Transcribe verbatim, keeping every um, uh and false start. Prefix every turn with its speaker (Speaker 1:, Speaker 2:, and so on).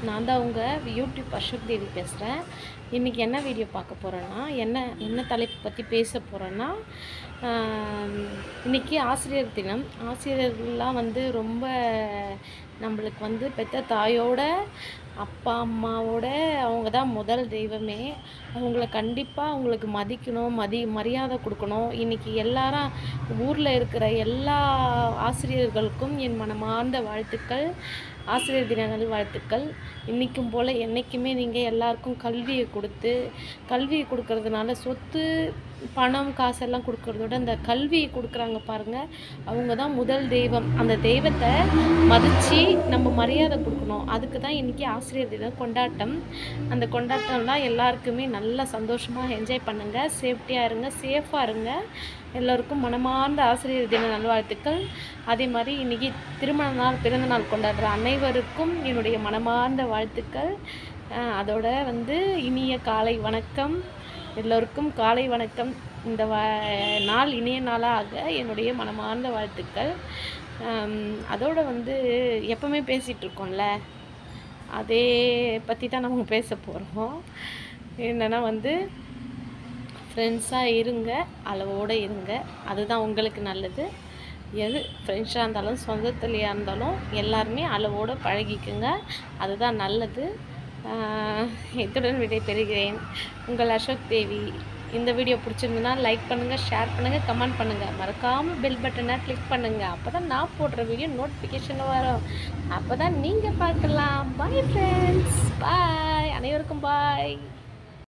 Speaker 1: நான் தான் உங்கள் யூடியூப் அசோக் தேவி பேசுகிறேன். இன்றைக்கி என்ன வீடியோ பார்க்க போகிறேன்னா, என்ன என்ன தலைப்பு பற்றி பேச போகிறேன்னா, இன்றைக்கி ஆசிரியர் தினம். ஆசிரியர்கள்லாம் வந்து ரொம்ப நம்மளுக்கு வந்து பெற்ற தாயோட அப்பா அம்மாவோட அவங்க தான் முதல் தெய்வமே. அவங்கள கண்டிப்பாக அவங்களுக்கு மதிக்கணும், மதி மரியாதை கொடுக்கணும். இன்றைக்கி எல்லாரும் ஊரில் இருக்கிற எல்லா ஆசிரியர்களுக்கும் என் மனமார்ந்த வாழ்த்துக்கள். ஆசிரியர் தின நல்வாழ்த்துக்கள். இன்றைக்கும் போல் என்றைக்குமே நீங்கள் எல்லாருக்கும் கல்வியை கொடுத்து, கல்வியை கொடுக்கறதுனால சொத்து பணம் காசெல்லாம் கொடுக்கறதோட அந்த கல்வியை கொடுக்குறாங்க பாருங்கள், அவங்க தான் முதல் தெய்வம். அந்த தெய்வத்தை மதித்து நம்ம மரியாதை கொடுக்கணும். அதுக்கு தான் இன்றைக்கி ஆசிரியர் தினம் கொண்டாட்டம். அந்த கொண்டாட்டம்லாம் எல்லாருக்குமே நல்லா சந்தோஷமாக என்ஜாய் பண்ணுங்கள். சேஃப்டியாக இருங்க, சேஃபாக இருங்க. எல்லோருக்கும் மனமார்ந்த ஆசிரியர் தின நல்வாழ்த்துக்கள். அதே மாதிரி இன்றைக்கி திருமண நாள், பிறந்த நாள் கொண்டாடுற அனைவருக்கும் என்னுடைய மனமார்ந்த வாழ்த்துக்கள். அதோட வந்து இனிய காலை வணக்கம். எல்லோருக்கும் காலை வணக்கம். இந்த வ நாள் இனிய நாளாக என்னுடைய மனமார்ந்த வாழ்த்துக்கள். அதோடு வந்து எப்பவுமே பேசிகிட்ருக்கோம்ல, அதே பற்றி தான் நம்ம பேச போகிறோம். என்னென்னா வந்து ஃப்ரெண்ட்ஸாக இருங்க, அளவோடு இருங்க, அதுதான் உங்களுக்கு நல்லது. எது ஃப்ரெண்ட்ஸாக இருந்தாலும் சொந்தத்துலையாக இருந்தாலும் எல்லாருமே அளவோடு பழகிக்குங்க, அதுதான் நல்லது. இத்துடன் விடை பெறுகிறேன். உங்கள் அசோக் தேவி. இந்த வீடியோ பிடிச்சிருந்துன்னா லைக் பண்ணுங்கள், ஷேர் பண்ணுங்கள், கமெண்ட் பண்ணுங்கள். மறக்காமல் பெல் பட்டனை கிளிக் பண்ணுங்கள். அப்போ தான் நான் போடுற வீடியோ நோட்டிஃபிகேஷன் வரும். அப்போ தான் நீங்கள் பார்க்கலாம். Bye friends, bye. அனைவருக்கும் பாய்.